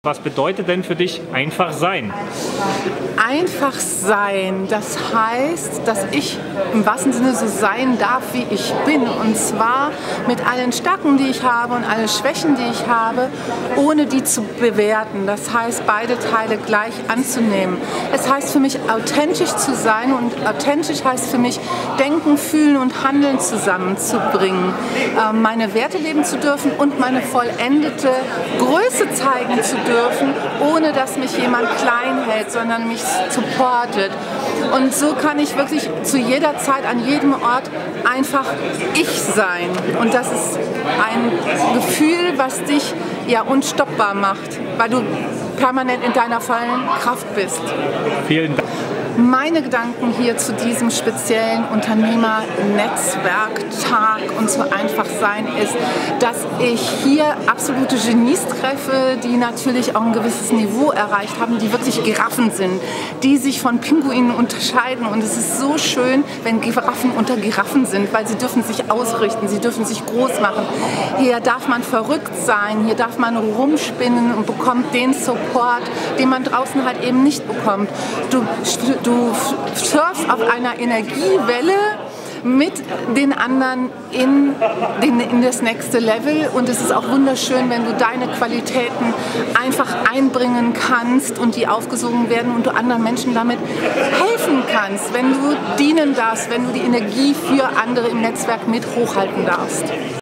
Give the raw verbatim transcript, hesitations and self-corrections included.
Was bedeutet denn für dich einfach sein? Einfach sein, das heißt, dass ich im wahrsten Sinne so sein darf, wie ich bin. Und zwar mit allen Stärken, die ich habe und allen Schwächen, die ich habe, ohne die zu bewerten. Das heißt, beide Teile gleich anzunehmen. Es heißt für mich, authentisch zu sein, und authentisch heißt für mich, Denken, Fühlen und Handeln zusammenzubringen. Meine Werte leben zu dürfen und meine vollendete Größe zeigen zu dürfen, ohne dass mich jemand klein hält, sondern mich supportet. Und so kann ich wirklich zu jeder Zeit, an jedem Ort einfach ich sein. Und das ist ein Gefühl, was dich ja unstoppbar macht, weil du permanent in deiner vollen Kraft bist. Vielen Dank. Meine Gedanken hier zu diesem speziellen Unternehmernetzwerktag und zu einfach sein ist, dass ich hier absolute Genies treffe, die natürlich auch ein gewisses Niveau erreicht haben, die wirklich Giraffen sind, die sich von Pinguinen unterscheiden. Und es ist so schön, wenn Giraffen unter Giraffen sind, weil sie dürfen sich ausrichten, sie dürfen sich groß machen. Hier darf man verrückt sein, hier darf man rumspinnen und bekommt den Support, den man draußen halt eben nicht bekommt. Du, Du surfst auf einer Energiewelle mit den anderen in, den, in das nächste Level, und es ist auch wunderschön, wenn du deine Qualitäten einfach einbringen kannst und die aufgesogen werden und du anderen Menschen damit helfen kannst, wenn du dienen darfst, wenn du die Energie für andere im Netzwerk mit hochhalten darfst.